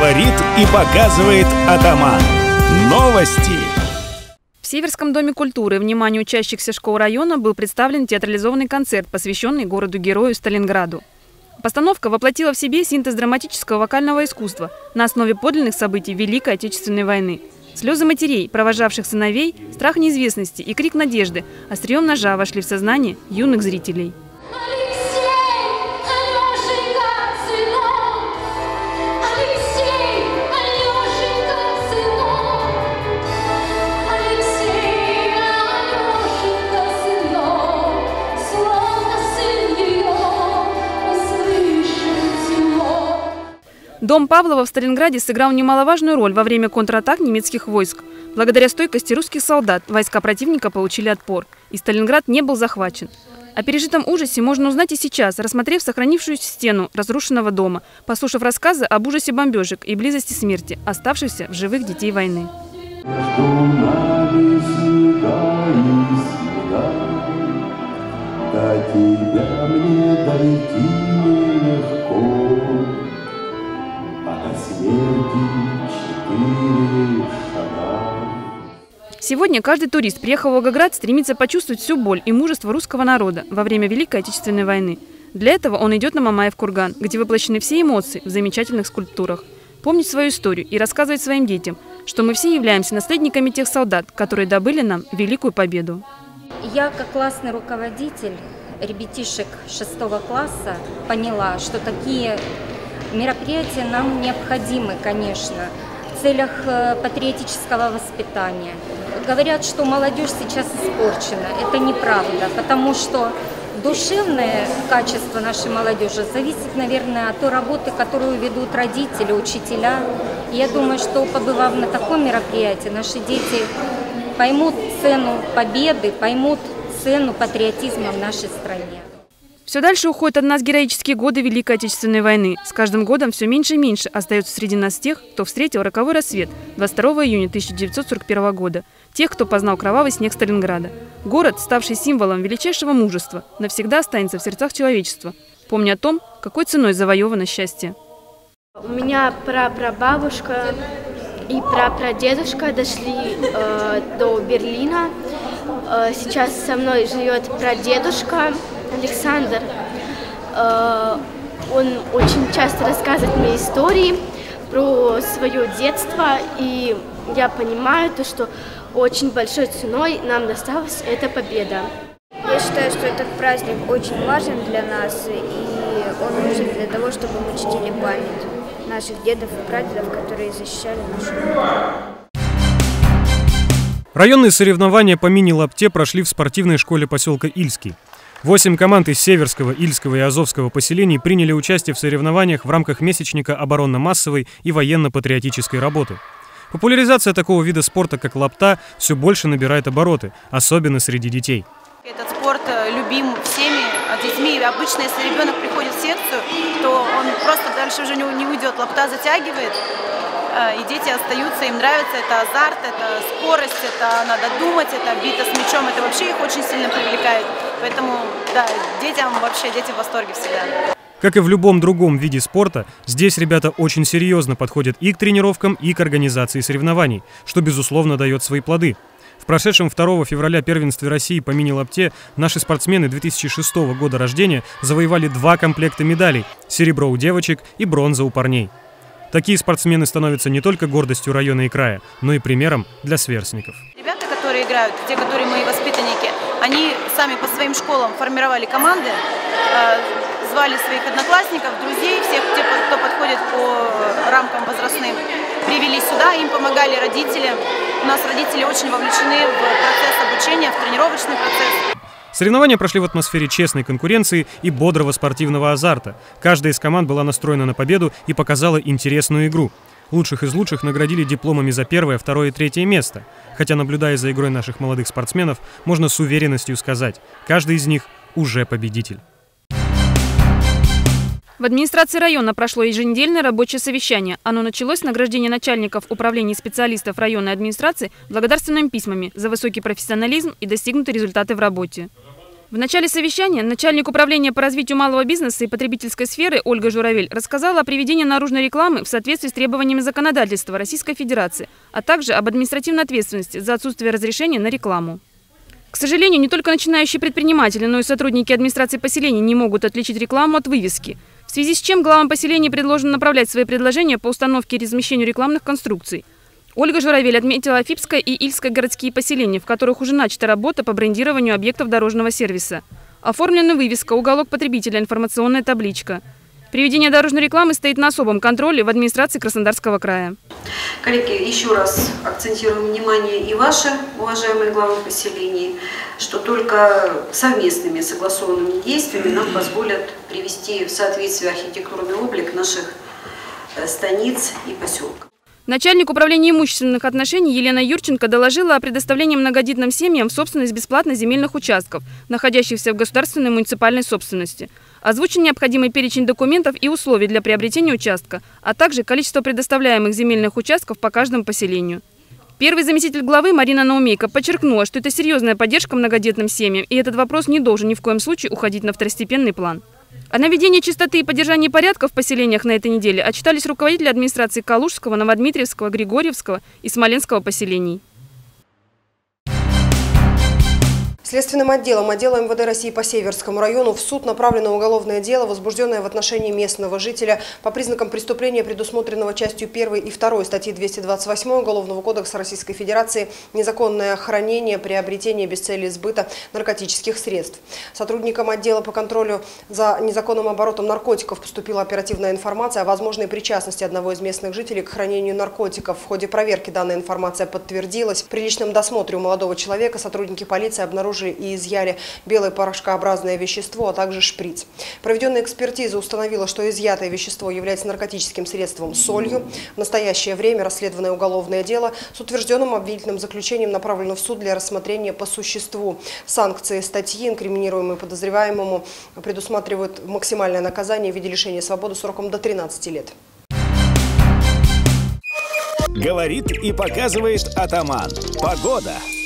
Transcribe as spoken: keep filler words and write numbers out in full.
говорит и показывает атаман. Новости. В Северском доме культуры вниманию учащихся школ района был представлен театрализованный концерт, посвященный городу-герою Сталинграду. Постановка воплотила в себе синтез драматического вокального искусства на основе подлинных событий Великой Отечественной войны. Слезы матерей, провожавших сыновей, страх неизвестности и крик надежды острием ножа вошли в сознание юных зрителей. Дом Павлова в Сталинграде сыграл немаловажную роль во время контратак немецких войск. Благодаря стойкости русских солдат войска противника получили отпор, и Сталинград не был захвачен. О пережитом ужасе можно узнать и сейчас, рассмотрев сохранившуюся стену разрушенного дома, послушав рассказы об ужасе бомбежек и близости смерти, оставшихся в живых детей войны. Сегодня каждый турист, приехав в Волгоград, стремится почувствовать всю боль и мужество русского народа во время Великой Отечественной войны. Для этого он идет на Мамаев курган, где воплощены все эмоции в замечательных скульптурах. Помнить свою историю и рассказывать своим детям, что мы все являемся наследниками тех солдат, которые добыли нам великую победу. Я, как классный руководитель ребятишек шестого класса, поняла, что такие мероприятия нам необходимы, конечно, в целях патриотического воспитания. Говорят, что молодежь сейчас испорчена. Это неправда, потому что душевное качество нашей молодежи зависит, наверное, от той работы, которую ведут родители, учителя. И я думаю, что, побывав на таком мероприятии, наши дети поймут цену победы, поймут цену патриотизма в нашей стране. Все дальше уходят от нас героические годы Великой Отечественной войны. С каждым годом все меньше и меньше остается среди нас тех, кто встретил роковой рассвет двадцать второго июня тысяча девятьсот сорок первого года. Тех, кто познал кровавый снег Сталинграда. Город, ставший символом величайшего мужества, навсегда останется в сердцах человечества, помня о том, какой ценой завоевано счастье. У меня прапрабабушка и прапрадедушка дошли э, до Берлина. Э, сейчас со мной живет прадедушка Александр. Э, он очень часто рассказывает мне истории про свое детство, и я понимаю то, что очень большой ценой нам досталась эта победа. Я считаю, что этот праздник очень важен для нас, и он нужен для того, чтобы мы чтили память наших дедов и прадедов, которые защищали нашу родину. Районные соревнования по мини-лапте прошли в спортивной школе поселка Ильский. Восемь команд из Северского, Ильского и Азовского поселений приняли участие в соревнованиях в рамках месячника оборонно-массовой и военно-патриотической работы. Популяризация такого вида спорта, как лапта, все больше набирает обороты, особенно среди детей. Этот спорт любим всеми детьми. Обычно, если ребенок приходит в секцию, то он просто дальше уже не уйдет. Лапта затягивает, и дети остаются, им нравится. Это азарт, это скорость, это надо думать, это бита с мячом. Это вообще их очень сильно привлекает. Поэтому, да, детям вообще, дети в восторге всегда. Как и в любом другом виде спорта, здесь ребята очень серьезно подходят и к тренировкам, и к организации соревнований, что, безусловно, дает свои плоды. В прошедшем второго февраля первенстве России по мини-лапте наши спортсмены две тысячи шестого года рождения завоевали два комплекта медалей – серебро у девочек и бронза у парней. Такие спортсмены становятся не только гордостью района и края, но и примером для сверстников. Ребята, которые играют, те, которые мои воспитанники, они сами по своим школам формировали команды, звали своих одноклассников, друзей, всех, кто подходит по рамкам возрастным, привели сюда, им помогали родители. У нас родители очень вовлечены в процесс обучения, в тренировочный процесс. Соревнования прошли в атмосфере честной конкуренции и бодрого спортивного азарта. Каждая из команд была настроена на победу и показала интересную игру. Лучших из лучших наградили дипломами за первое, второе и третье место. Хотя, наблюдая за игрой наших молодых спортсменов, можно с уверенностью сказать, каждый из них уже победитель. В администрации района прошло еженедельное рабочее совещание. Оно началось с награждения начальников управления и специалистов районной администрации благодарственными письмами за высокий профессионализм и достигнутые результаты в работе. В начале совещания начальник управления по развитию малого бизнеса и потребительской сферы Ольга Журавель рассказала о приведении наружной рекламы в соответствии с требованиями законодательства Российской Федерации, а также об административной ответственности за отсутствие разрешения на рекламу. К сожалению, не только начинающие предприниматели, но и сотрудники администрации поселений не могут отличить рекламу от вывески, в связи с чем главам поселений предложено направлять свои предложения по установке и размещению рекламных конструкций. Ольга Журавель отметила Афипское и Ильское городские поселения, в которых уже начата работа по брендированию объектов дорожного сервиса. Оформлена вывеска, уголок потребителя, информационная табличка. Приведение дорожной рекламы стоит на особом контроле в администрации Краснодарского края. Коллеги, еще раз акцентируем внимание и ваше, уважаемые главы поселений, что только совместными согласованными действиями нам позволят привести в соответствие архитектурный облик наших станиц и поселков. Начальник управления имущественных отношений Елена Юрченко доложила о предоставлении многодетным семьям в собственность бесплатно земельных участков, находящихся в государственной и муниципальной собственности. Озвучен необходимый перечень документов и условий для приобретения участка, а также количество предоставляемых земельных участков по каждому поселению. Первый заместитель главы Марина Наумейко подчеркнула, что это серьезная поддержка многодетным семьям, и этот вопрос не должен ни в коем случае уходить на второстепенный план. О наведении чистоты и поддержании порядка в поселениях на этой неделе отчитались руководители администрации Калужского, Новодмитриевского, Григорьевского и Смоленского поселений. Следственным отделом отдела МВД России по Северскому району в суд направлено уголовное дело, возбужденное в отношении местного жителя по признакам преступления, предусмотренного частью первой и второй статьи двести двадцать восемь Уголовного кодекса Российской Федерации «Незаконное хранение, приобретение без цели сбыта наркотических средств». Сотрудникам отдела по контролю за незаконным оборотом наркотиков поступила оперативная информация о возможной причастности одного из местных жителей к хранению наркотиков. В ходе проверки данная информация подтвердилась. При личном досмотре у молодого человека сотрудники полиции обнаружили и изъяли белое порошкообразное вещество, а также шприц. Проведенная экспертиза установила, что изъятое вещество является наркотическим средством солью. В настоящее время расследованное уголовное дело с утвержденным обвинительным заключением направлено в суд для рассмотрения по существу. Санкции статьи, инкриминируемые подозреваемому, предусматривают максимальное наказание в виде лишения свободы сроком до тринадцати лет. Говорит и показывает атаман. Погода.